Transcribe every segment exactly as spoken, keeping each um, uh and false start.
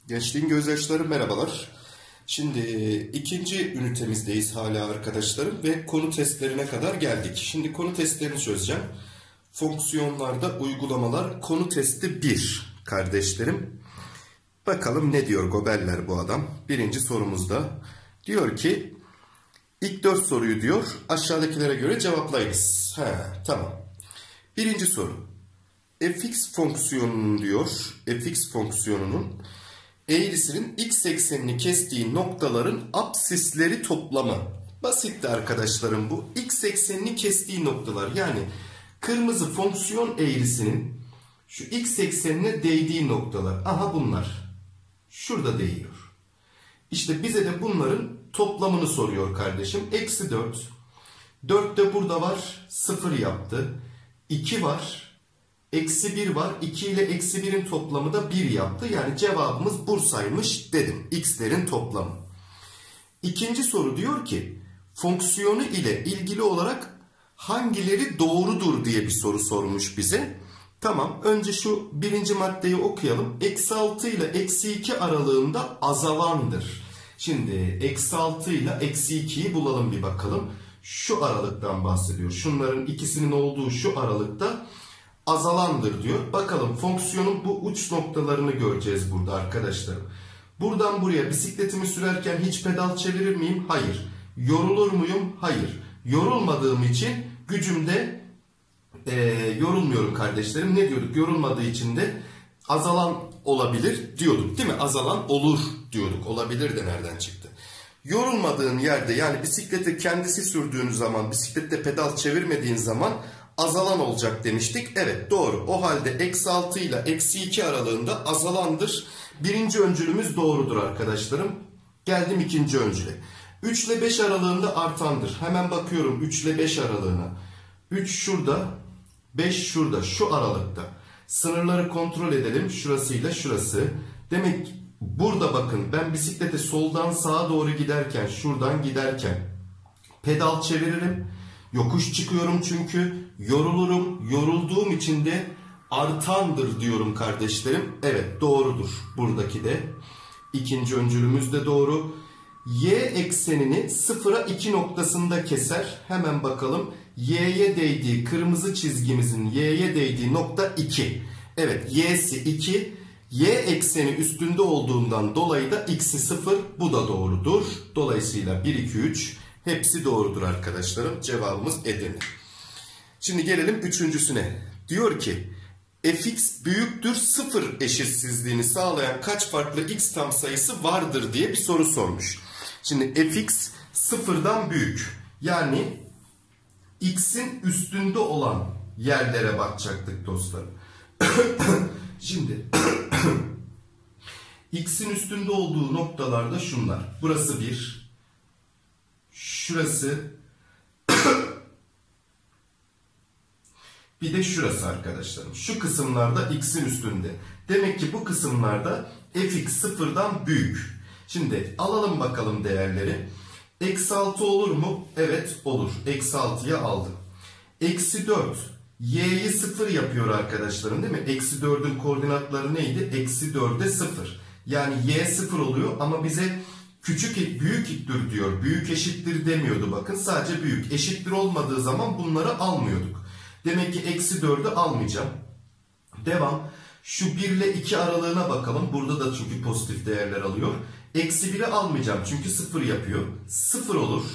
Gençliğin gözyaşları merhabalar. Şimdi ikinci ünitemizdeyiz hala arkadaşlarım ve konu testlerine kadar geldik. Şimdi konu testlerini çözeceğim. Fonksiyonlarda uygulamalar konu testi bir kardeşlerim. Bakalım ne diyor Gobeller bu adam. Birinci sorumuzda diyor ki ilk dört soruyu diyor aşağıdakilere göre cevaplayınız. He, tamam. Birinci soru. Fx fonksiyonunun diyor fx fonksiyonunun eğrisinin x eksenini kestiği noktaların apsisleri toplamı. Basitti arkadaşlarım bu. X eksenini kestiği noktalar, yani kırmızı fonksiyon eğrisinin şu x eksenine değdiği noktalar. Aha bunlar. Şurada değiyor. İşte bize de bunların toplamını soruyor kardeşim. Eksi dört. dört de burada var. sıfır yaptı. iki var. Eksi bir var. iki ile eksi birin toplamı da bir yaptı. Yani cevabımız Bursa'ymış dedim. X'lerin toplamı. İkinci soru diyor ki fonksiyonu ile ilgili olarak hangileri doğrudur diye bir soru sormuş bize. Tamam, önce şu birinci maddeyi okuyalım. Eksi altı ile eksi iki aralığında azalandır. Şimdi eksi altı ile eksi ikiyi bulalım bir bakalım. Şu aralıktan bahsediyor. Şunların ikisinin olduğu şu aralıkta azalandır diyor. Bakalım fonksiyonun bu uç noktalarını göreceğiz burada arkadaşlarım. Buradan buraya bisikletimi sürerken hiç pedal çevirir miyim? Hayır. Yorulur muyum? Hayır. Yorulmadığım için gücümde e, yorulmuyorum kardeşlerim. Ne diyorduk? Yorulmadığı için de azalan olabilir diyorduk değil mi? Azalan olur diyorduk. Olabilir de nereden çıktı? Yorulmadığın yerde, yani bisikleti kendisi sürdüğün zaman, bisiklette pedal çevirmediğin zaman azalan olacak demiştik. Evet, doğru. O halde eksi altı ile eksi iki aralığında azalandır. Birinci öncülümüz doğrudur arkadaşlarım. Geldim ikinci öncüle. üç ile beş aralığında artandır. Hemen bakıyorum üç ile beş aralığına. üç şurada, beş şurada, şu aralıkta. Sınırları kontrol edelim. Şurasıyla şurası. Demek burada bakın, ben bisiklete soldan sağa doğru giderken, şuradan giderken pedal çeviririm. Yokuş çıkıyorum çünkü, yorulurum. Yorulduğum için de artandır diyorum kardeşlerim. Evet, doğrudur buradaki de. İkinci öncülümüz de doğru. Y eksenini sıfıra iki noktasında keser. Hemen bakalım. Y'ye değdiği, kırmızı çizgimizin Y'ye değdiği nokta iki. Evet, Y'si iki. Y ekseni üstünde olduğundan dolayı da X'i sıfır. Bu da doğrudur. Dolayısıyla bir, iki, üç... hepsi doğrudur arkadaşlarım. Cevabımız Edirne. Şimdi gelelim üçüncüsüne. Diyor ki fx büyüktür sıfır eşitsizliğini sağlayan kaç farklı x tam sayısı vardır diye bir soru sormuş. Şimdi fx sıfırdan büyük. Yani x'in üstünde olan yerlere bakacaktık dostlarım. Şimdi x'in üstünde olduğu noktalarda şunlar. Burası bir. Şurası bir de şurası arkadaşlarım. Şu kısımlarda x'in üstünde. Demek ki bu kısımlarda fx sıfırdan büyük. Şimdi alalım bakalım değerleri. Eksi altı olur mu? Evet olur. Eksi altıya aldım. Eksi dört. Y'yi sıfır yapıyor arkadaşlarım değil mi? Eksi dördün koordinatları neydi? Eksi dörde sıfır. Yani y sıfır oluyor ama bize küçük büyük ittir diyor. Büyük eşittir demiyordu bakın. Sadece büyük. Eşittir olmadığı zaman bunları almıyorduk. Demek ki eksi dördü almayacağım. Devam. Şu bir ile iki aralığına bakalım. Burada da çünkü pozitif değerler alıyor. Eksi biri almayacağım çünkü sıfır yapıyor. sıfır olur.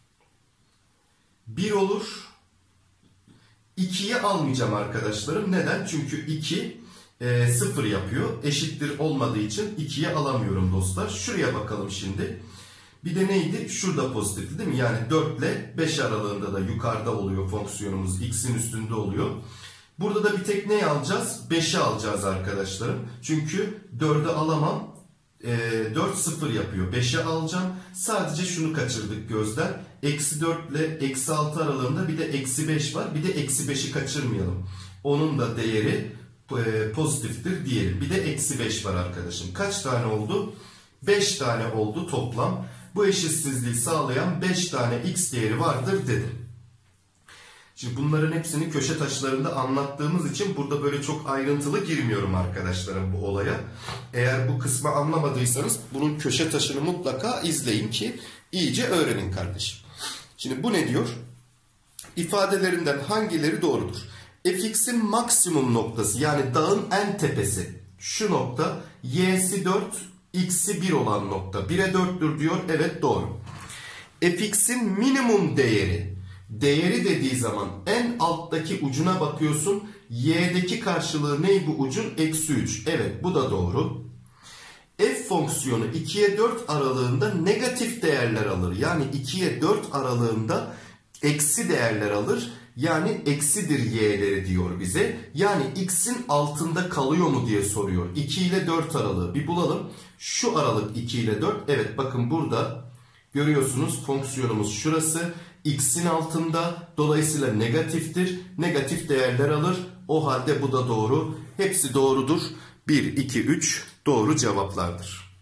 bir olur. ikiyi almayacağım arkadaşlarım. Neden? Çünkü iki e, sıfır yapıyor. Eşittir olmadığı için ikiyi alamıyorum dostlar. Şuraya bakalım şimdi. Bir de neydi? Şurada pozitifti değil mi? Yani dört ile beş aralığında da yukarıda oluyor fonksiyonumuz. X'in üstünde oluyor. Burada da bir tek neyi alacağız? beşi alacağız arkadaşlarım. Çünkü dördü alamam. E, dört sıfır yapıyor. beşi alacağım. Sadece şunu kaçırdık gözden. Eksi dört ile eksi altı aralığında bir de eksi beş var. Bir de eksi beşi kaçırmayalım. Onun da değeri e, pozitiftir diyelim. Bir de eksi beş var arkadaşım. Kaç tane oldu? beş tane oldu toplam. Bu eşitsizliği sağlayan beş tane x değeri vardır dedim. Şimdi Şimdi bunların hepsini köşe taşlarında anlattığımız için burada böyle çok ayrıntılı girmiyorum arkadaşlarım bu olaya. Eğer bu kısmı anlamadıysanız bunun köşe taşını mutlaka izleyin ki iyice öğrenin kardeşim. Şimdi bu ne diyor? İfadelerinden hangileri doğrudur? Fx'in maksimum noktası yani dağın en tepesi şu nokta, y'si dört, x'i bir olan nokta. bire dörttür diyor. Evet doğru. Fx'in minimum değeri. Değeri dediği zaman en alttaki ucuna bakıyorsun. Y'deki karşılığı ne bu ucun? Eksi üç. Evet bu da doğru. F fonksiyonu ikiye dört aralığında negatif değerler alır. Yani ikiye dört aralığında eksi değerler alır. Yani eksidir y'leri diyor bize. Yani x'in altında kalıyor mu diye soruyor. iki ile dört aralığı bir bulalım. Şu aralık iki ile dört. Evet bakın burada görüyorsunuz fonksiyonumuz şurası. X'in altında, dolayısıyla negatiftir. Negatif değerler alır. O halde bu da doğru. Hepsi doğrudur. bir, iki, üç doğru cevaplardır.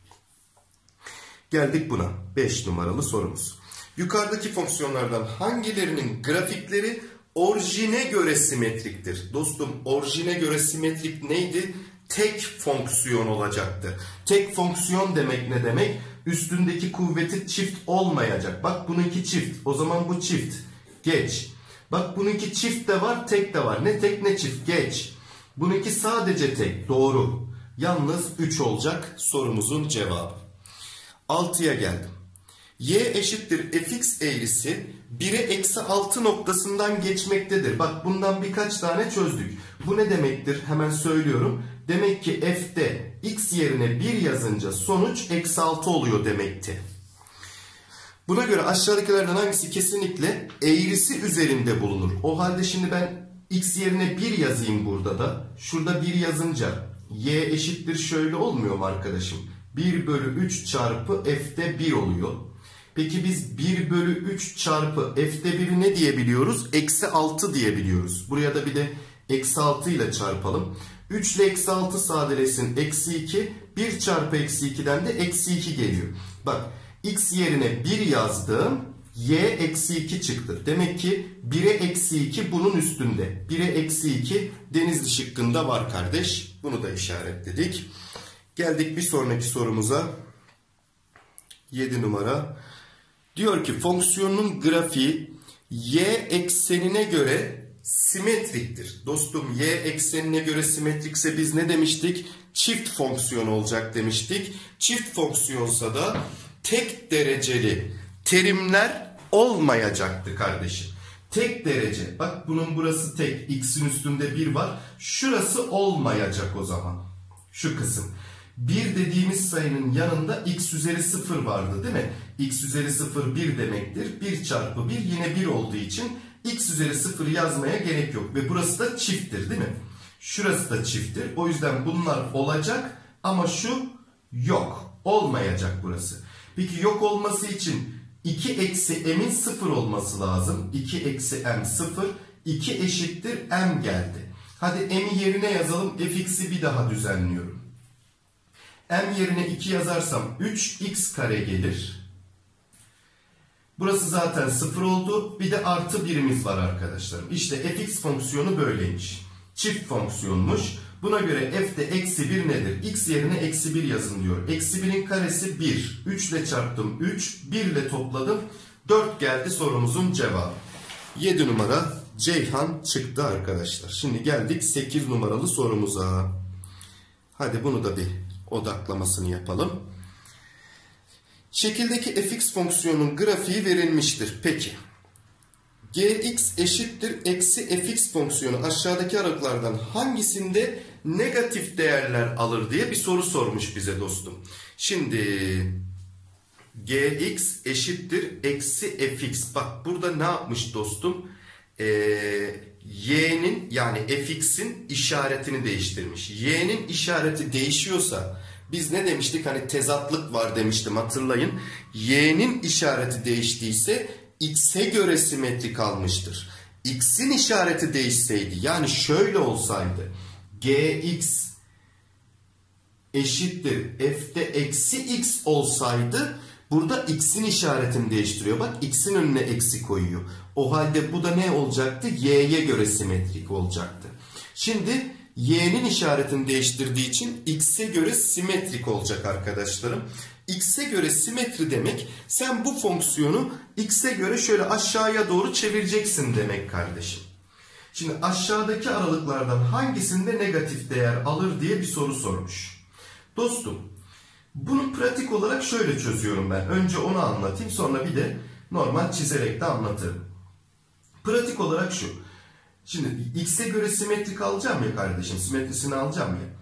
Geldik buna. beş numaralı sorumuz. Yukarıdaki fonksiyonlardan hangilerinin grafikleri orijine göre simetriktir? Dostum orijine göre simetrik neydi? Tek fonksiyon olacaktı. Tek fonksiyon demek ne demek? Üstündeki kuvveti çift olmayacak. Bak bununki çift. O zaman bu çift. Geç. Bak bununki çift de var, tek de var. Ne tek ne çift. Geç. Bununki sadece tek. Doğru. Yalnız üç olacak sorumuzun cevabı. altıya geldim. Y eşittir fx eğrisi bire eksi altı noktasından geçmektedir. Bak bundan birkaç tane çözdük. Bu ne demektir? Hemen söylüyorum. Demek ki f'te x yerine bir yazınca sonuç eksi altı oluyor demekti. Buna göre aşağıdakilerden hangisi kesinlikle eğrisi üzerinde bulunur? O halde şimdi ben x yerine bir yazayım burada da. Şurada bir yazınca y eşittir şöyle olmuyor mu arkadaşım? bir bölü üç çarpı f'te bir oluyor. Peki biz bir bölü üç çarpı f'te bir'i ne diyebiliyoruz? Eksi altı diyebiliyoruz. Buraya da bir de eksi altı ile çarpalım. üç ile eksi altı sadeleşsin. Eksi iki. bir çarpı eksi iki'den de eksi iki geliyor. Bak x yerine bir yazdım. Y eksi iki çıktı. Demek ki bire eksi iki bunun üstünde. bire eksi iki Denizli şıkkında var kardeş. Bunu da işaretledik. Geldik bir sonraki sorumuza. yedi numara. Diyor ki fonksiyonun grafiği y eksenine göre simetriktir. Dostum y eksenine göre simetrikse biz ne demiştik? Çift fonksiyon olacak demiştik. Çift fonksiyonsa da tek dereceli terimler olmayacaktı kardeşim. Tek derece. Bak bunun burası tek. X'in üstünde bir var. Şurası olmayacak o zaman. Şu kısım. bir dediğimiz sayının yanında x üzeri sıfır vardı değil mi? X üzeri sıfır bir demektir. bir çarpı bir yine bir olduğu için x üzeri sıfır yazmaya gerek yok. Ve burası da çifttir değil mi? Şurası da çifttir. O yüzden bunlar olacak ama şu yok. Olmayacak burası. Peki yok olması için iki eksi m'in sıfır olması lazım. iki eksi m sıfır. iki eşittir m geldi. Hadi m'i yerine yazalım. Fx'i bir daha düzenliyorum. M yerine iki yazarsam üç x kare gelir. Burası zaten sıfır oldu. Bir de artı birimiz var arkadaşlarım. İşte fx fonksiyonu böyleymiş. Çift fonksiyonmuş. Buna göre f'de eksi bir nedir? X yerine eksi bir yazın diyor. Eksi birin karesi bir. üç ile çarptım üç. bir ile topladım. dört geldi sorumuzun cevabı. yedi numara Ceyhan çıktı arkadaşlar. Şimdi geldik sekiz numaralı sorumuza. Hadi bunu da bir odaklamasını yapalım. Şekildeki fx fonksiyonunun grafiği verilmiştir. Peki. Gx eşittir eksi fx fonksiyonu aşağıdaki aralıklardan hangisinde negatif değerler alır diye bir soru sormuş bize dostum. Şimdi gx eşittir eksi fx. Bak burada ne yapmış dostum? Ee, y'nin yani fx'in işaretini değiştirmiş. Y'nin işareti değişiyorsa biz ne demiştik? Hani tezatlık var demiştim hatırlayın. Y'nin işareti değiştiyse x'e göre simetrik almıştır. X'in işareti değişseydi yani şöyle olsaydı gx eşittir f'de eksi x olsaydı Burada x'in işaretini değiştiriyor. Bak x'in önüne eksi koyuyor. O halde bu da ne olacaktı? Y'ye göre simetrik olacaktı. Şimdi y'nin işaretini değiştirdiği için x'e göre simetrik olacak arkadaşlarım. X'e göre simetri demek sen bu fonksiyonu x'e göre şöyle aşağıya doğru çevireceksin demek kardeşim. Şimdi aşağıdaki aralıklardan hangisinde negatif değer alır diye bir soru sormuş. Dostum bunu pratik olarak şöyle çözüyorum ben. Önce onu anlatayım, sonra bir de normal çizerek de anlatırım. Pratik olarak şu. Şimdi x'e göre simetrik alacağım ya kardeşim. Simetrisini alacağım ya.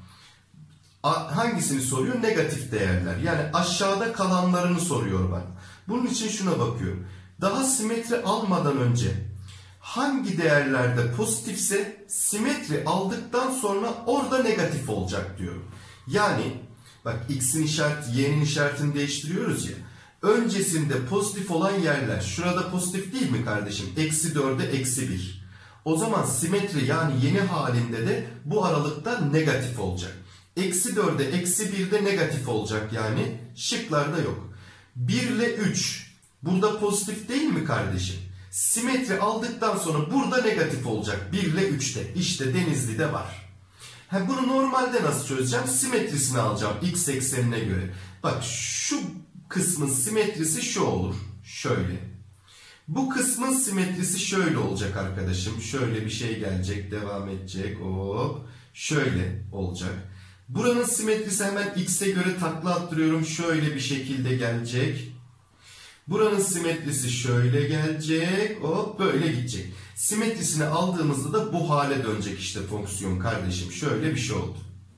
Hangisini soruyor? Negatif değerler. Yani aşağıda kalanlarını soruyor bana. Bunun için şuna bakıyorum. Daha simetri almadan önce hangi değerlerde pozitifse simetri aldıktan sonra orada negatif olacak diyorum. Yani bak x'in işareti, y'nin işaretini değiştiriyoruz ya. Öncesinde pozitif olan yerler. Şurada pozitif değil mi kardeşim? Eksi dörde eksi bir. O zaman simetri yani yeni halinde de bu aralıkta negatif olacak. Eksi dörde eksi birde negatif olacak yani. Şıklarda yok. bir ile üç. Burada pozitif değil mi kardeşim? Simetri aldıktan sonra burada negatif olacak. bir ile üçte. İşte Denizli'de var. Ha, bunu normalde nasıl çözeceğim? Simetrisini alacağım x eksenine göre. Bak şu kısmın simetrisi şu olur. Şöyle. Bu kısmın simetrisi şöyle olacak arkadaşım. Şöyle bir şey gelecek, devam edecek. Hop. Şöyle olacak. Buranın simetrisi hemen x'e göre takla attırıyorum. Şöyle bir şekilde gelecek. Buranın simetrisi şöyle gelecek. Hop böyle gidecek. Simetrisini aldığımızda da bu hale dönecek işte fonksiyon kardeşim. Şöyle bir şey oldu.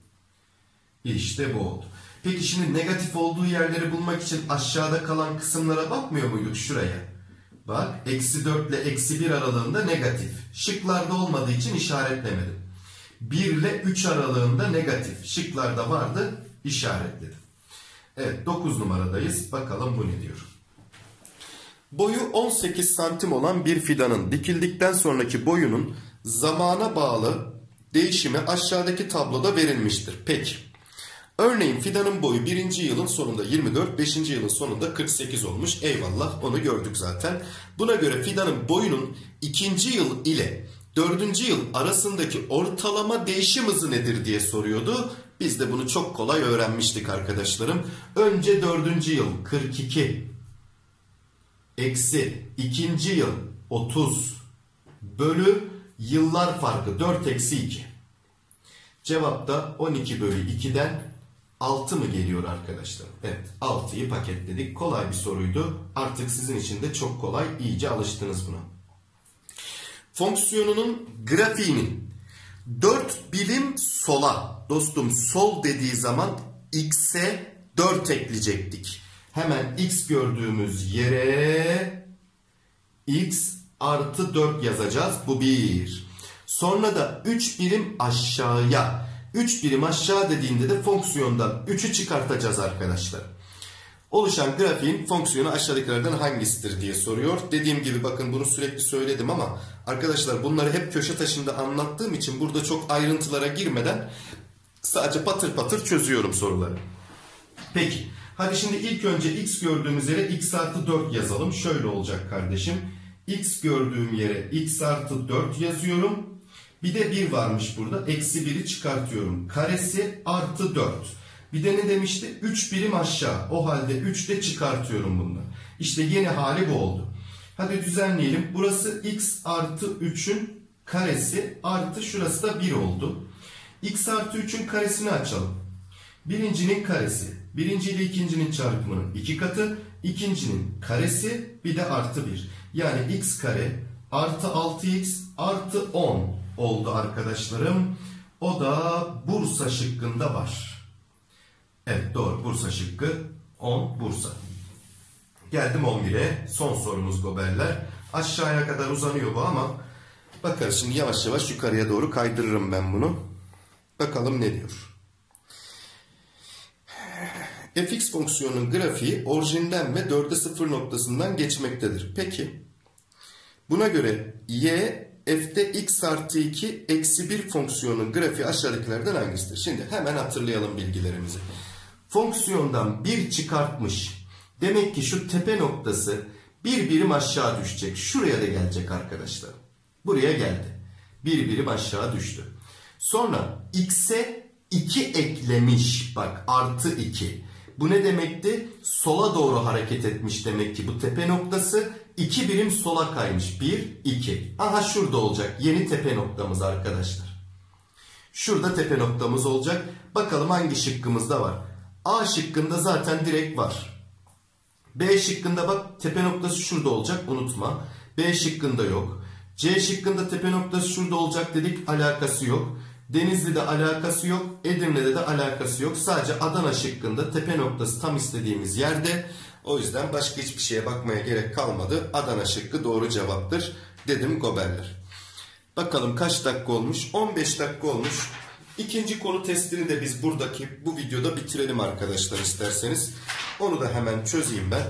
İşte bu oldu. Peki şimdi negatif olduğu yerleri bulmak için aşağıda kalan kısımlara bakmıyor muyduk? Şuraya. Bak eksi dört ile eksi bir aralığında negatif. Şıklarda olmadığı için işaretlemedim. bir ile üç aralığında negatif. Şıklarda vardı, işaretledim. Evet, dokuz numaradayız. Bakalım bu ne diyor. Boyu on sekiz santim olan bir fidanın dikildikten sonraki boyunun zamana bağlı değişimi aşağıdaki tabloda verilmiştir. Peki. Örneğin fidanın boyu birinci yılın sonunda yirmi dört, beşinci yılın sonunda kırk sekiz olmuş. Eyvallah, onu gördük zaten. Buna göre fidanın boyunun ikinci yıl ile dördüncü yıl arasındaki ortalama değişim hızı nedir diye soruyordu. Biz de bunu çok kolay öğrenmiştik arkadaşlarım. Önce dördüncü yıl kırk iki eksi ikinci yıl otuz bölü yıllar farkı dört eksi iki. Cevapta on iki bölü iki'den altı mı geliyor arkadaşlar? Evet, altıyı paketledik. Kolay bir soruydu. Artık sizin için de çok kolay. İyice alıştınız buna. Fonksiyonunun grafiğinin dört birim sola, dostum sol dediği zaman x'e dört ekleyecektik. Hemen x gördüğümüz yere x artı dört yazacağız. Bu bir. Sonra da üç birim aşağıya. üç birim aşağı dediğinde de fonksiyondan üç'ü çıkartacağız arkadaşlar. Oluşan grafiğin fonksiyonu aşağıdakilerden hangisidir diye soruyor. Dediğim gibi bakın bunu sürekli söyledim ama arkadaşlar bunları hep köşe taşında anlattığım için burada çok ayrıntılara girmeden sadece patır patır çözüyorum soruları. Peki. Hadi şimdi ilk önce x gördüğümüz yere x artı dört yazalım. Şöyle olacak kardeşim. X gördüğüm yere x artı dört yazıyorum. Bir de bir varmış burada. Eksi bir'i çıkartıyorum. Karesi artı dört. Bir de ne demişti? üç birim aşağı. O halde üç'te çıkartıyorum bundan. İşte yeni hali bu oldu. Hadi düzenleyelim. Burası x artı üç'ün karesi artı şurası da bir oldu. X artı üç'ün karesini açalım. Birincinin karesi. Birinci ile ikincinin çarpımının iki katı. İkincinin karesi bir de artı bir. Yani x kare artı altı x artı on oldu arkadaşlarım. O da Bursa şıkkında var. Evet doğru, Bursa şıkkı on Bursa. Geldim on bir'e. Son sorumuz goberler. Aşağıya kadar uzanıyor bu ama bakarız şimdi yavaş yavaş yukarıya doğru kaydırırım ben bunu. Bakalım ne diyor. Fx fonksiyonunun grafiği orijinden ve dörde sıfır noktasından geçmektedir. Peki buna göre y f'de x artı iki eksi bir fonksiyonun grafiği aşağıdakilerden hangisidir? Şimdi hemen hatırlayalım bilgilerimizi. Fonksiyondan bir çıkartmış Demek ki şu tepe noktası bir birim aşağı düşecek. Şuraya da gelecek arkadaşlar. Buraya geldi. Bir birim aşağı düştü. Sonra x'e iki eklemiş. Bak artı iki. Bu ne demekti? Sola doğru hareket etmiş demek ki bu tepe noktası. iki birim sola kaymış. bir, iki. Aha şurada olacak. Yeni tepe noktamız arkadaşlar. Şurada tepe noktamız olacak. Bakalım hangi şıkkımızda var? A şıkkında zaten direkt var. B şıkkında bak tepe noktası şurada olacak. Unutma. B şıkkında yok. C şıkkında tepe noktası şurada olacak dedik. Alakası yok. Denizli'de alakası yok. Edirne'de de alakası yok. Sadece Adana şıkkında tepe noktası tam istediğimiz yerde. O yüzden başka hiçbir şeye bakmaya gerek kalmadı. Adana şıkkı doğru cevaptır dedim goberler. Bakalım kaç dakika olmuş? on beş dakika olmuş. İkinci konu testini de biz buradaki bu videoda bitirelim arkadaşlar isterseniz. Onu da hemen çözeyim ben.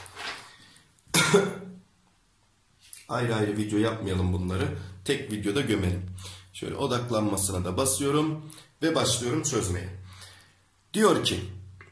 Ayrı ayrı video yapmayalım bunları. Tek videoda gömelim. Şöyle odaklanmasına da basıyorum ve başlıyorum çözmeye. Diyor ki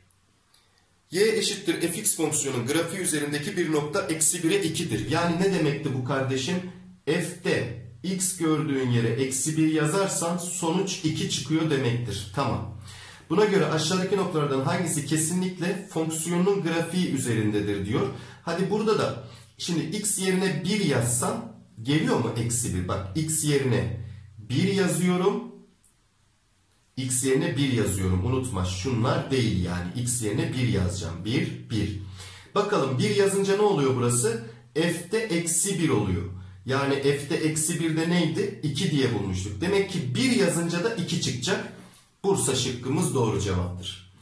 y eşittir fx fonksiyonun grafiği üzerindeki bir nokta eksi bire ikidir. Yani ne demekti bu kardeşim? F'de x gördüğün yere eksi bir yazarsan sonuç iki çıkıyor demektir. Tamam. Buna göre aşağıdaki noktalardan hangisi kesinlikle fonksiyonun grafiği üzerindedir diyor. Hadi burada da şimdi x yerine bir yazsam geliyor mu eksi bir? Bak x yerine bir yazıyorum. X yerine bir yazıyorum. Unutma şunlar değil yani. X yerine bir yazacağım. bir, bir. Bakalım bir yazınca ne oluyor burası? F'de eksi bir oluyor. Yani f'de eksi birde neydi? iki diye bulmuştuk. Demek ki bir yazınca da iki çıkacak. Bursa şıkkımız doğru cevaptır.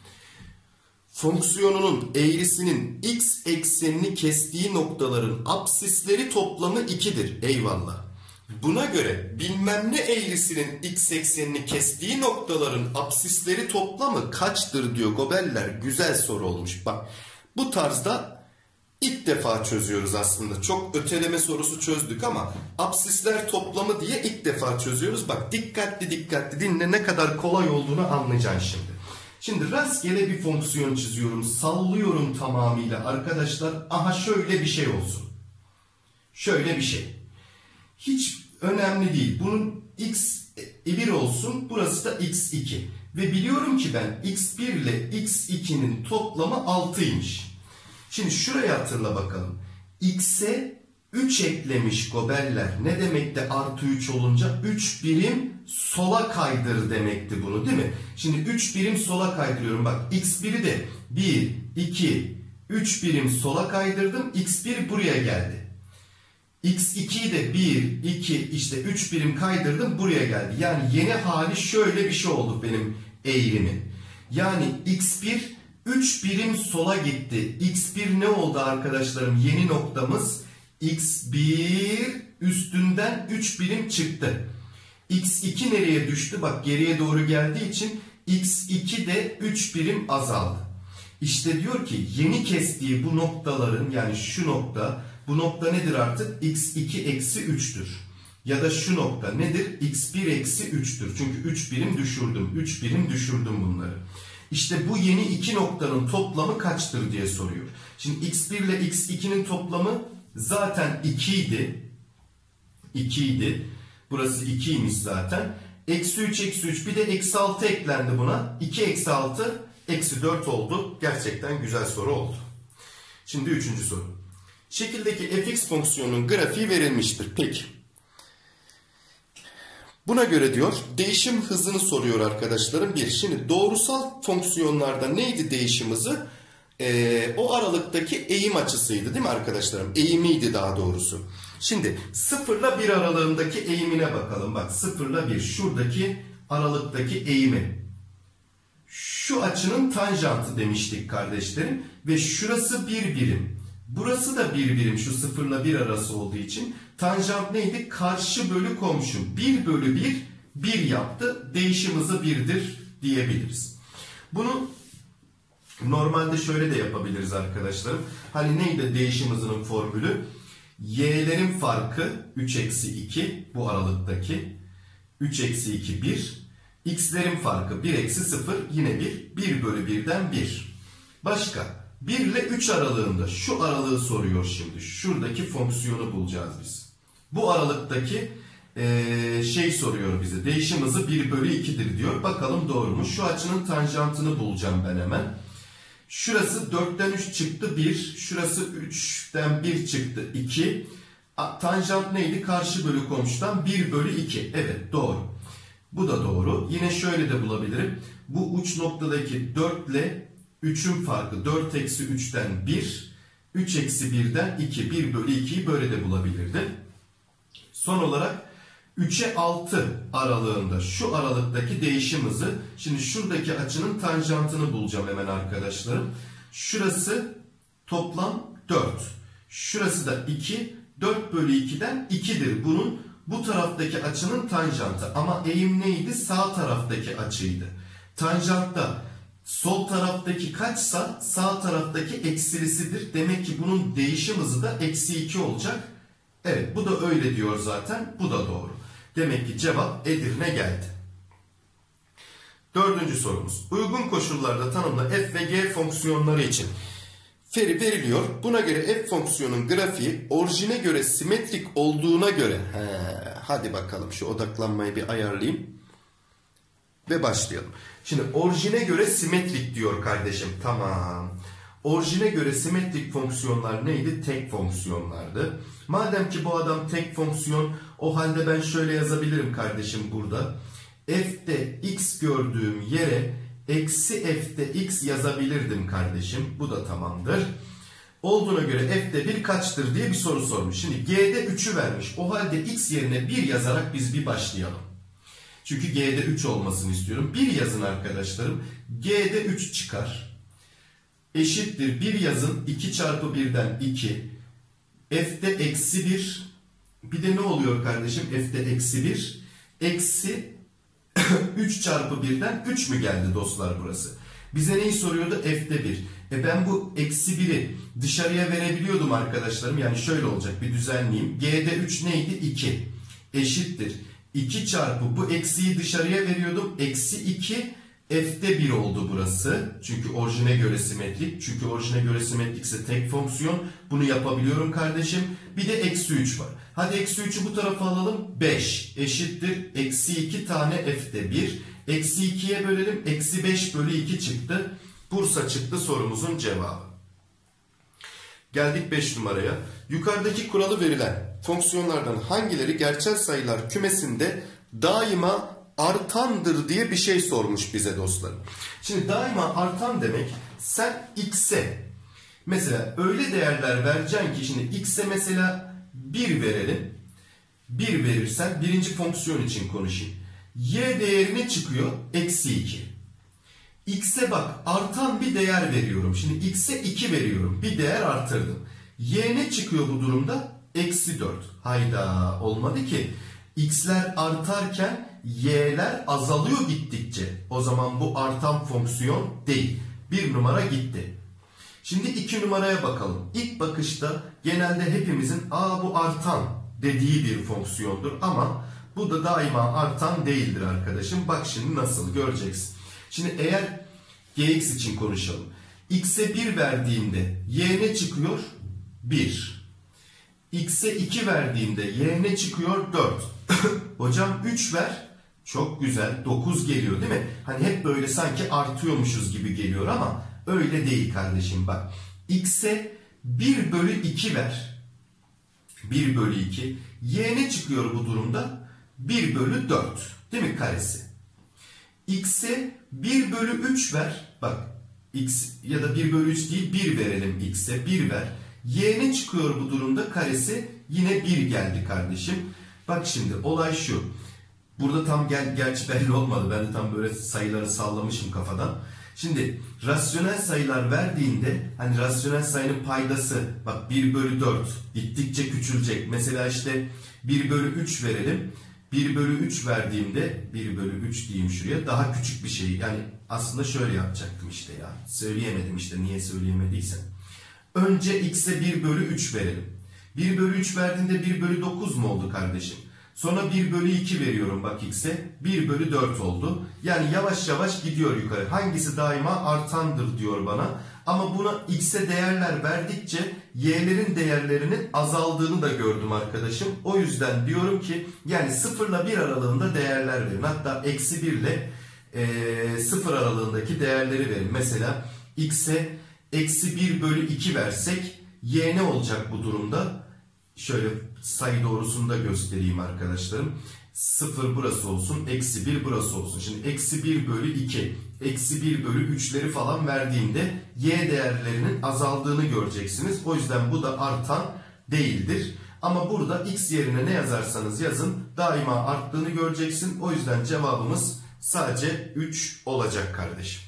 Fonksiyonunun eğrisinin x eksenini kestiği noktaların apsisleri toplamı ikidir. Eyvallah. Buna göre bilmem ne eğrisinin x eksenini kestiği noktaların apsisleri toplamı kaçtır diyor goberler. Güzel soru olmuş. Bak bu tarzda ilk defa çözüyoruz aslında. Çok öteleme sorusu çözdük ama apsisler toplamı diye ilk defa çözüyoruz. Bak dikkatli dikkatli dinle, ne kadar kolay olduğunu anlayacaksın şimdi. Şimdi rastgele bir fonksiyon çiziyorum. Sallıyorum tamamıyla arkadaşlar. Aha şöyle bir şey olsun. Şöyle bir şey. Hiç önemli değil. Bunun x bir olsun. Burası da x iki. Ve biliyorum ki ben x bir ile x ikinin toplamı altıymış. Şimdi şuraya hatırla bakalım. X'e üç eklemiş goberler. Ne demekti artı üç olunca? üç birim sola kaydır demekti bunu, değil mi? Şimdi üç birim sola kaydırıyorum. Bak x biri de bir, iki, üç birim sola kaydırdım. x bir buraya geldi. x ikiyi de bir, iki, işte üç birim kaydırdım buraya geldi. Yani yeni hali şöyle bir şey oldu benim eğrimin. Yani x bir üç birim sola gitti. x bir ne oldu arkadaşlarım? Yeni noktamız x bir üstünden üç birim çıktı. x iki nereye düştü? Bak geriye doğru geldiği için x iki de üç birim azaldı. İşte diyor ki yeni kestiği bu noktaların, yani şu nokta, bu nokta nedir artık? x iki eksi üç'tür. Ya da şu nokta nedir? x bir eksi üç'tür. Çünkü üç birim düşürdüm. üç birim düşürdüm bunları. İşte bu yeni iki noktanın toplamı kaçtır diye soruyor. Şimdi x bir ile x ikinin toplamı zaten iki idi. iki idi. Burası ikiymiş zaten. Eksi üç eksi üç bir de eksi altı eklendi buna. iki eksi altı eksi dört oldu. Gerçekten güzel soru oldu. Şimdi üçüncü soru. Şekildeki fx fonksiyonunun grafiği verilmiştir. Peki. Buna göre diyor değişim hızını soruyor arkadaşlarım. Bir. Şimdi doğrusal fonksiyonlarda neydi değişim hızı? Ee, o aralıktaki eğim açısıydı değil mi arkadaşlarım? Eğimiydi daha doğrusu. Şimdi sıfır ile bir aralığındaki eğimine bakalım. Bak sıfır ile bir şuradaki aralıktaki eğimi. Şu açının tanjantı demiştik kardeşlerim. Ve şurası bir birim. Burası da bir birim, şu sıfır ile bir arası olduğu için. Tanjant neydi? Karşı bölü komşu. bir bölü bir, bir yaptı. Değişim hızı bir'dir diyebiliriz. Bunu normalde şöyle de yapabiliriz arkadaşlarım. Hani neydi değişim hızının formülü? Y'lerin farkı üç eksi iki, bu aralıktaki. üç eksi iki, bir. X'lerin farkı bir eksi sıfır, yine bir. bir bölü bir'den bir. Başka? bir ile üç aralığında, şu aralığı soruyor şimdi. Şuradaki fonksiyonu bulacağız biz. Bu aralıktaki ee, şey soruyor bize. Değişim hızı bir bölü iki'dir diyor. Bakalım doğru mu? Şu açının tanjantını bulacağım ben hemen. Şurası dörtten üç çıktı bir. Şurası üçten bir çıktı iki. Tanjant neydi? Karşı bölü komşudan bir bölü iki. Evet, doğru. Bu da doğru. Yine şöyle de bulabilirim. Bu uç noktadaki dört ile üçün farkı dört eksi üçten bir. üç eksi birden iki. bir bölü iki'yi böyle de bulabilirdim. Son olarak üçe altı aralığında, şu aralıktaki değişim hızı. Şimdi şuradaki açının tanjantını bulacağım hemen arkadaşlarım. Şurası toplam dört. Şurası da iki. dört bölü iki'den iki'dir. Bunun bu taraftaki açının tanjantı. Ama eğim neydi? Sağ taraftaki açıydı. Tanjantta sol taraftaki kaçsa sağ taraftaki eksilisidir. Demek ki bunun değişim hızı da eksi iki olacak. Evet, bu da öyle diyor zaten. Bu da doğru. Demek ki cevap Edirne geldi. Dördüncü sorumuz. Uygun koşullarda tanımla f ve g fonksiyonları için feri veriliyor. Buna göre f fonksiyonun grafiği orijine göre simetrik olduğuna göre. He, hadi bakalım şu odaklanmayı bir ayarlayayım. Ve başlayalım. Şimdi orijine göre simetrik diyor kardeşim. Tamam. Orijine göre simetrik fonksiyonlar neydi? Tek fonksiyonlardı. Madem ki bu adam tek fonksiyon, o halde ben şöyle yazabilirim kardeşim burada. F'de x gördüğüm yere eksi f'de x yazabilirdim kardeşim. Bu da tamamdır. Olduğuna göre f'de bir kaçtır diye bir soru sormuş. Şimdi g'de üç'ü vermiş. O halde x yerine bir yazarak biz bir başlayalım. Çünkü g'de üç olmasını istiyorum. bir yazın arkadaşlarım. G'de üç çıkar. Eşittir bir yazın, iki çarpı birden iki. F'de eksi bir. Bir de ne oluyor kardeşim? F'de eksi bir. Eksi üç çarpı birden üç mü geldi dostlar burası? Bize neyi soruyordu? F'de bir. E ben bu eksi bir'i dışarıya verebiliyordum arkadaşlarım. Yani şöyle olacak, bir düzenleyeyim. G'de üç neydi? iki. Eşittir. iki çarpı bu eksiyi dışarıya veriyordum. Eksi iki. F'de bir oldu burası. Çünkü orijine göre simetrik. Çünkü orijine göre simetrikse tek fonksiyon. Bunu yapabiliyorum kardeşim. Bir de eksi üç var. Hadi eksi üç'ü bu tarafa alalım. beş eşittir. Eksi iki tane f'de bir. Eksi iki'ye bölelim. Eksi beş bölü iki çıktı. Bursa çıktı sorumuzun cevabı. Geldik beş numaraya. Yukarıdaki kuralı verilen fonksiyonlardan hangileri gerçel sayılar kümesinde daima artandır diye bir şey sormuş bize dostlarım. Şimdi daima artan demek, sen x'e mesela öyle değerler vereceksin ki, şimdi x'e mesela bir verelim. bir verirsen birinci fonksiyon için konuşayım. Y değerine çıkıyor eksi iki. X'e bak, artan bir değer veriyorum. Şimdi x'e iki veriyorum. Bir değer arttırdım. Y ne çıkıyor bu durumda? Eksi dört. Hayda, olmadı ki. X'ler artarken y'ler azalıyor gittikçe. O zaman bu artan fonksiyon değil. Bir numara gitti. Şimdi iki numaraya bakalım. İlk bakışta genelde hepimizin aa bu artan dediği bir fonksiyondur. Ama bu da daima artan değildir arkadaşım. Bak şimdi nasıl göreceksin. Şimdi eğer gx için konuşalım. X'e bir verdiğimde y ne çıkıyor? bir. X'e iki verdiğimde y ne çıkıyor? dört. Hocam üç ver. Çok güzel. dokuz geliyor değil mi? Hani hep böyle sanki artıyormuşuz gibi geliyor ama öyle değil kardeşim bak. X'e bir bölü iki ver. bir bölü iki. Y ne çıkıyor bu durumda? bir bölü dört. Değil mi karesi? X'e bir bölü üç ver. Bak x ya da bir bölü üç değil, bir verelim x'e. bir ver. Y ne çıkıyor bu durumda? Karesi yine bir geldi kardeşim. Bak şimdi olay şu. Burada tam gel, gerçi belli olmadı. Ben de tam böyle sayıları sallamışım kafadan. Şimdi rasyonel sayılar verdiğinde hani rasyonel sayının paydası bak bir bölü dört gittikçe küçülecek. Mesela işte bir bölü üç verelim. bir bölü üç verdiğimde bir bölü üç diyeyim şuraya, daha küçük bir şey. Yani aslında şöyle yapacaktım işte ya. Söyleyemedim işte, niye söyleyemediysem. Önce x'e bir bölü üç verelim. bir bölü üç verdiğinde bir bölü dokuz mu oldu kardeşim? Sonra bir bölü iki veriyorum bak x'e. bir bölü dört oldu. Yani yavaş yavaş gidiyor yukarı. Hangisi daima artandır diyor bana. Ama buna x'e değerler verdikçe y'lerin değerlerinin azaldığını da gördüm arkadaşım. O yüzden diyorum ki yani sıfır ile bir aralığında değerler verin. Hatta eksi bir ile sıfır aralığındaki değerleri verin. Mesela x'e eksi bir bölü iki versek y ne olacak bu durumda? Şöyle sayı doğrusunu da göstereyim arkadaşlarım. sıfır burası olsun, eksi bir burası olsun. Şimdi eksi bir bölü iki, eksi bir bölü üçleri falan verdiğimde y değerlerinin azaldığını göreceksiniz. O yüzden bu da artan değildir. Ama burada x yerine ne yazarsanız yazın daima arttığını göreceksin. O yüzden cevabımız sadece üç olacak kardeşim.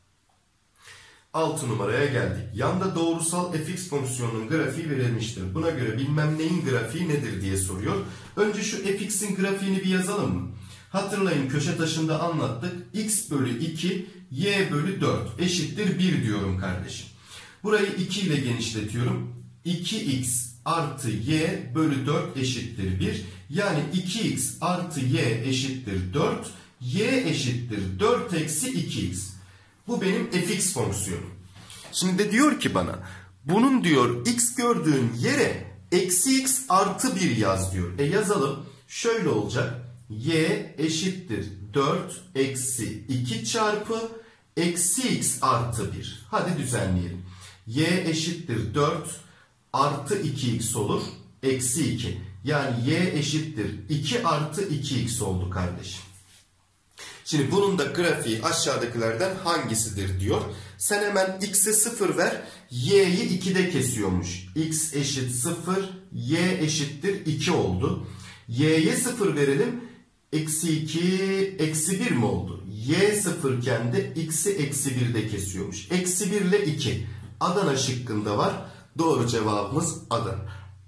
altı numaraya geldik. Yanda doğrusal fx fonksiyonunun grafiği verilmiştir. Buna göre bilmem neyin grafiği nedir diye soruyor. Önce şu fx'in grafiğini bir yazalım mı? Hatırlayın köşe taşında anlattık. X bölü iki, y bölü dört eşittir bir diyorum kardeşim. Burayı iki ile genişletiyorum. iki x artı y bölü dört eşittir bir. Yani iki x artı y eşittir dört. Y eşittir dört eksi iki x. Bu benim fx fonksiyonum. Şimdi de diyor ki bana bunun diyor x gördüğün yere eksi x artı bir yaz diyor. E yazalım. Şöyle olacak. Y eşittir dört eksi iki çarpı eksi x artı bir. Hadi düzenleyelim. Y eşittir dört artı iki x olur. Eksi iki. Yani y eşittir iki artı iki x oldu kardeşim. Şimdi bunun da grafiği aşağıdakilerden hangisidir diyor. Sen hemen x'e sıfır ver. Y'yi ikide kesiyormuş. X eşit sıfır. Y eşittir iki oldu. Y'ye sıfır verelim. Eksi iki, eksi bir mi oldu? Y sıfır iken de x'i eksi birde kesiyormuş. Eksi bir ile iki. Adana şıkkında var. Doğru cevabımız Adana.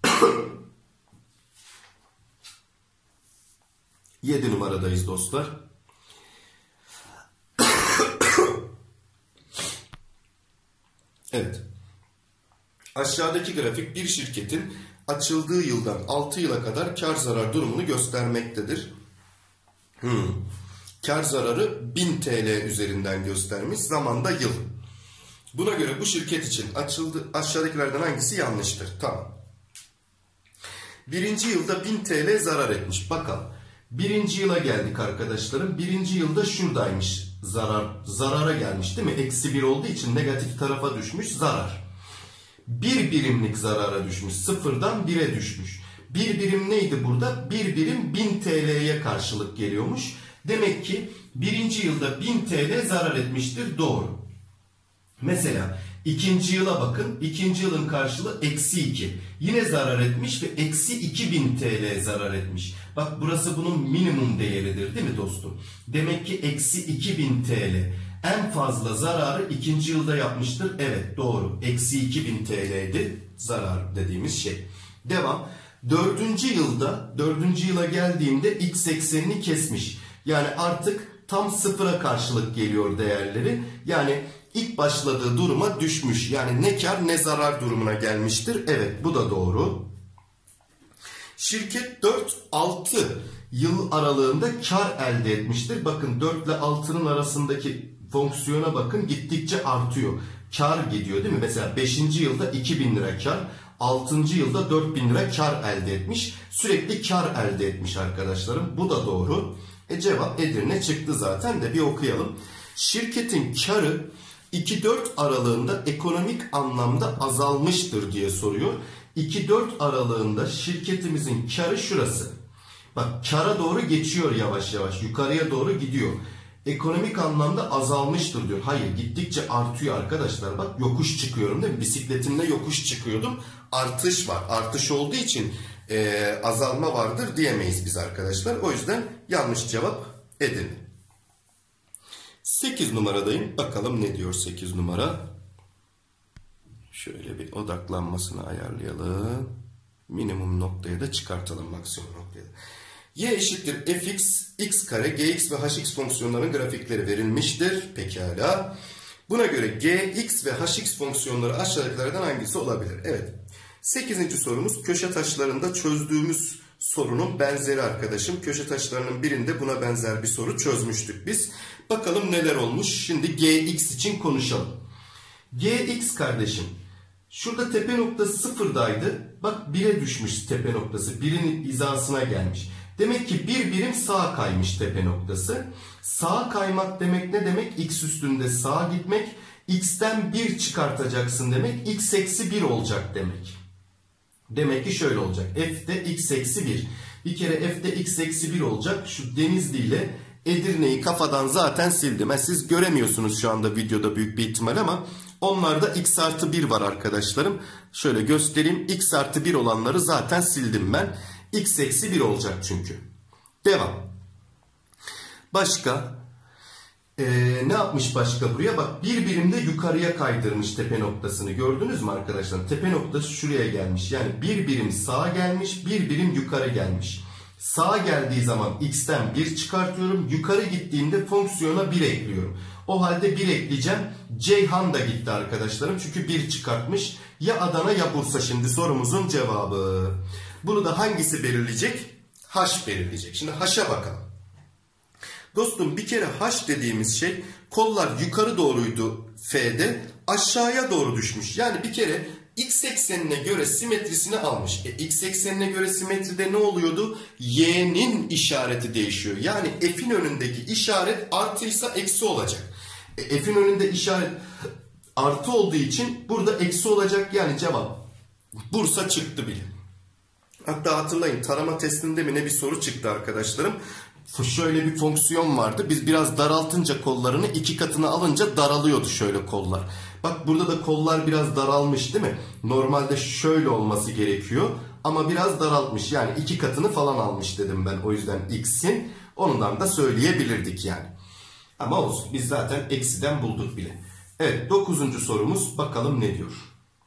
yedi numaradayız dostlar. Evet. Aşağıdaki grafik bir şirketin açıldığı yıldan altı yıla kadar kar zarar durumunu göstermektedir. Hmm. Kar zararı bin T L üzerinden göstermiş. Zamanda yıl. Buna göre bu şirket için açıldı, aşağıdakilerden hangisi yanlıştır? Tamam. Birinci yılda bin T L zarar etmiş. Bakalım. Birinci yıla geldik arkadaşlarım. Birinci yılda şuradaymış. Zarar, zarara gelmiş değil mi? Eksi bir olduğu için negatif tarafa düşmüş zarar. Bir birimlik zarara düşmüş. Sıfırdan bire düşmüş. Bir birim neydi burada? Bir birim bin T L'ye karşılık geliyormuş. Demek ki birinci yılda bin T L zarar etmiştir. Doğru. Mesela ikinci yıla bakın. İkinci yılın karşılığı eksi iki. Yine zarar etmiş ve eksi iki bin T L zarar etmiş. Bak burası bunun minimum değeridir değil mi dostum? Demek ki eksi iki bin T L. En fazla zararı ikinci yılda yapmıştır. Evet doğru. Eksi iki bin T L'ydi zarar dediğimiz şey. Devam. Dördüncü yılda, dördüncü yıla geldiğimde x eksenini kesmiş. Yani artık tam sıfıra karşılık geliyor değerleri. Yani ilk başladığı duruma düşmüş. Yani ne kar ne zarar durumuna gelmiştir. Evet bu da doğru. Şirket dört altı yıl aralığında kar elde etmiştir. Bakın dört ile altının arasındaki fonksiyona bakın gittikçe artıyor. Kar gidiyor değil mi? Mesela beşinci yılda iki bin lira kar. altıncı yılda dört bin lira kar elde etmiş. Sürekli kar elde etmiş arkadaşlarım. Bu da doğru. E cevap Edirne çıktı zaten de bir okuyalım. Şirketin karı iki dört aralığında ekonomik anlamda azalmıştır diye soruyor. iki dört aralığında şirketimizin karı şurası. Bak kara doğru geçiyor yavaş yavaş. Yukarıya doğru gidiyor. Ekonomik anlamda azalmıştır diyor. Hayır gittikçe artıyor arkadaşlar. Bak yokuş çıkıyorum değil mi? Bisikletimle yokuş çıkıyordum. Artış var. Artış olduğu için e, azalma vardır diyemeyiz biz arkadaşlar. O yüzden yanlış cevap Edirne. sekiz numaradayım. Bakalım ne diyor sekiz numara. Şöyle bir odaklanmasını ayarlayalım. Minimum noktaya da çıkartalım maksimum noktaya da. Y eşittir fx, x kare, gx ve hx fonksiyonlarının grafikleri verilmiştir. Pekala. Buna göre gx ve hx fonksiyonları aşağıdakilerden hangisi olabilir? Evet. sekizinci sorumuz köşe taşlarında çözdüğümüz sorunun benzeri arkadaşım. Köşe taşlarının birinde buna benzer bir soru çözmüştük biz. Bakalım neler olmuş. Şimdi Gx için konuşalım. Gx kardeşim. Şurada tepe noktası sıfırdaydı. Bak bire düşmüş tepe noktası. birin hizasına gelmiş. Demek ki bir birim sağa kaymış tepe noktası. Sağa kaymak demek ne demek? X üstünde sağa gitmek. X'ten bir çıkartacaksın demek. X eksi bir olacak demek. Demek ki şöyle olacak. F'de X eksi bir. Bir kere F'de X eksi bir olacak. Şu Denizli ile Edirne'yi kafadan zaten sildim. Yani siz göremiyorsunuz şu anda videoda büyük bir ihtimal ama onlarda X artı bir var arkadaşlarım. Şöyle göstereyim. X artı bir olanları zaten sildim ben. X eksi bir olacak çünkü. Devam. Başka. Ee, ne yapmış başka buraya? Bak bir birimde yukarıya kaydırmış tepe noktasını. Gördünüz mü arkadaşlar? Tepe noktası şuraya gelmiş. Yani bir birim sağa gelmiş, bir birim yukarı gelmiş. Sağa geldiği zaman x'ten bir çıkartıyorum. Yukarı gittiğimde fonksiyona bir ekliyorum. O halde bir ekleyeceğim. Ceyhan da gitti arkadaşlarım. Çünkü bir çıkartmış. Ya Adana ya Bursa şimdi sorumuzun cevabı. Bunu da hangisi belirleyecek? H belirleyecek. Şimdi H'a bakalım. Dostum bir kere H dediğimiz şey kollar yukarı doğruydu F'de, aşağıya doğru düşmüş. Yani bir kere x eksenine göre simetrisini almış. E, x eksenine göre simetride ne oluyordu? Y'nin işareti değişiyor. Yani F'in önündeki işaret artıysa eksi olacak. E, F'in önünde işaret artı olduğu için burada eksi olacak. Yani cevap Bursa çıktı bile. Hatta hatırlayın tarama testinde mi ne bir soru çıktı arkadaşlarım. Şöyle bir fonksiyon vardı. Biz biraz daraltınca kollarını iki katına alınca daralıyordu şöyle kollar. Bak burada da kollar biraz daralmış değil mi? Normalde şöyle olması gerekiyor. Ama biraz daraltmış. Yani iki katını falan almış dedim ben. O yüzden x'in. Ondan da söyleyebilirdik yani. Ama olsun. Biz zaten eksiden bulduk bile. Evet dokuzuncu sorumuz. Bakalım ne diyor?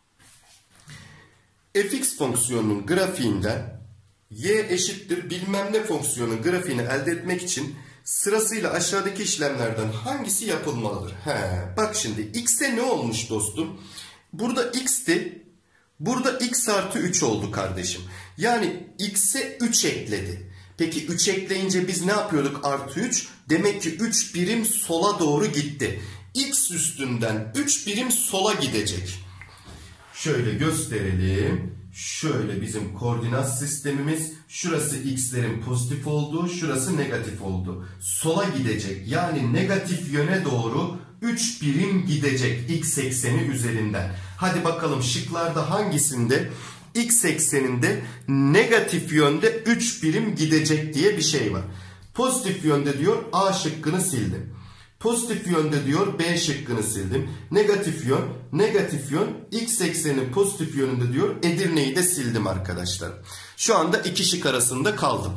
Fx fonksiyonunun grafiğinden y eşittir bilmem ne fonksiyonun grafiğini elde etmek için sırasıyla aşağıdaki işlemlerden hangisi yapılmalıdır? He, bak şimdi x'e ne olmuş dostum? Burada x'ti. Burada x artı üç oldu kardeşim. Yani x'e üç ekledi. Peki üç ekleyince biz ne yapıyorduk artı üç? Demek ki üç birim sola doğru gitti. X üstünden üç birim sola gidecek. Şöyle gösterelim. Şöyle bizim koordinat sistemimiz. Şurası x'lerin pozitif olduğu, şurası negatif oldu. Sola gidecek. Yani negatif yöne doğru üç birim gidecek x ekseni üzerinden. Hadi bakalım şıklarda hangisinde x ekseninde negatif yönde üç birim gidecek diye bir şey var. Pozitif yönde diyor A şıkkını sildim. Pozitif yönde diyor B şıkkını sildim. Negatif yön, negatif yön, x eksenin pozitif yönünde diyor Edirne'yi de sildim arkadaşlar. Şu anda iki şık arasında kaldım.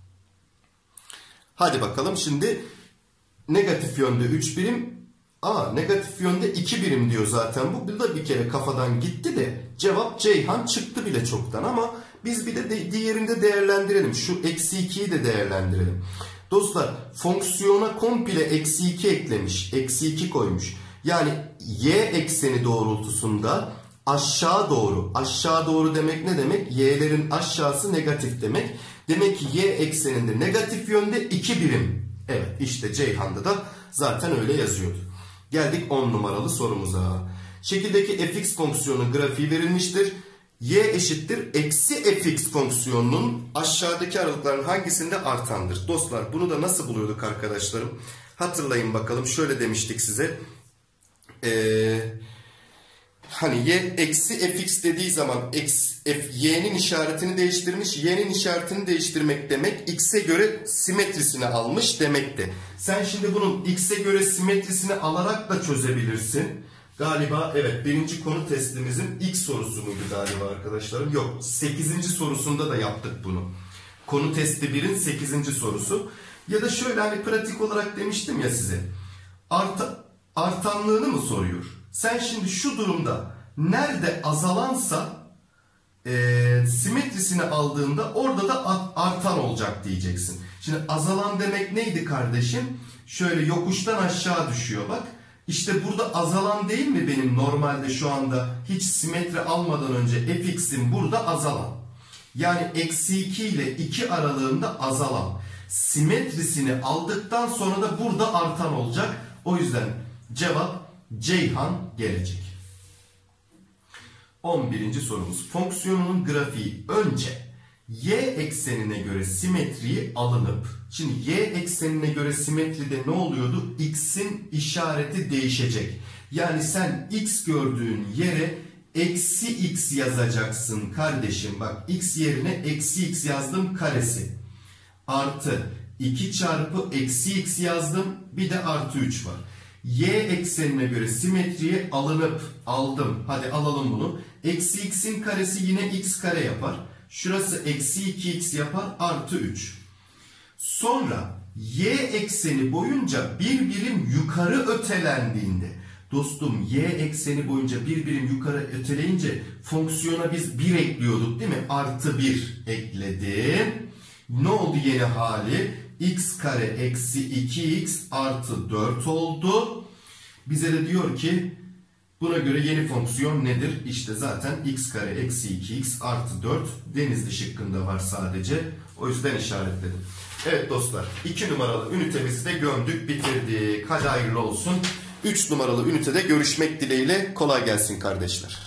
Hadi bakalım şimdi negatif yönde üç birim, aa negatif yönde iki birim diyor zaten bu. Bu da bir kere kafadan gitti de cevap Ceyhan çıktı bile çoktan ama biz bir de, de diğerinde değerlendirelim. Şu eksi ikiyi de değerlendirelim. Dostlar fonksiyona komple eksi iki eklemiş. Eksi iki koymuş. Yani y ekseni doğrultusunda aşağı doğru. Aşağı doğru demek ne demek? Y'lerin aşağısı negatif demek. Demek ki y ekseninde negatif yönde iki birim. Evet işte Ceyhan'da da zaten öyle yazıyordu. Geldik on numaralı sorumuza. Şekildeki fx fonksiyonunun grafiği verilmiştir. Y eşittir eksi fx fonksiyonunun aşağıdaki aralıkların hangisinde artandır? Dostlar bunu da nasıl buluyorduk arkadaşlarım? Hatırlayın bakalım şöyle demiştik size. Ee, hani y eksi fx dediği zaman x, f, y'nin işaretini değiştirmiş. Y'nin işaretini değiştirmek demek x'e göre simetrisini almış demekti. Sen şimdi bunun x'e göre simetrisini alarak da çözebilirsin. Galiba evet birinci konu testimizin ilk sorusu muydu galiba arkadaşlarım? Yok sekizinci sorusunda da yaptık bunu. Konu testi birin sekizinci sorusu. Ya da şöyle hani pratik olarak demiştim ya size. Arta, artanlığını mı soruyor? Sen şimdi şu durumda nerede azalansa e, simetrisini aldığında orada da artan olacak diyeceksin. Şimdi azalan demek neydi kardeşim? Şöyle yokuştan aşağı düşüyor bak. İşte burada azalan değil mi benim normalde şu anda hiç simetri almadan önce fx'im burada azalan. Yani eksi iki ile iki aralığında azalan. Simetrisini aldıktan sonra da burada artan olacak. O yüzden cevap Ceyhan gelecek. on birinci sorumuz. Fonksiyonunun grafiği önce y eksenine göre simetriyi alınıp, şimdi y eksenine göre simetride ne oluyordu? X'in işareti değişecek. Yani sen x gördüğün yere eksi x yazacaksın kardeşim. Bak, x yerine eksi x yazdım karesi. Artı iki çarpı eksi x yazdım. Bir de artı üç var. Y eksenine göre simetriye alınıp aldım. Hadi alalım bunu. Eksi x'in karesi yine x kare yapar. Şurası eksi iki x yapar. Artı üç. Sonra y ekseni boyunca bir birim yukarı ötelendiğinde, dostum y ekseni boyunca bir birim yukarı öteleyince fonksiyona biz bir ekliyorduk değil mi? Artı bir ekledim. Ne oldu yeni hali? X kare eksi iki x artı dört oldu. Bize de diyor ki buna göre yeni fonksiyon nedir? İşte zaten x kare eksi iki x artı dört Denizli şıkkında var sadece. O yüzden işaretledim. Evet dostlar, iki numaralı ünitemizi de gömdük, bitirdik. Hadi hayırlı olsun. üç numaralı ünitede görüşmek dileğiyle, kolay gelsin kardeşler.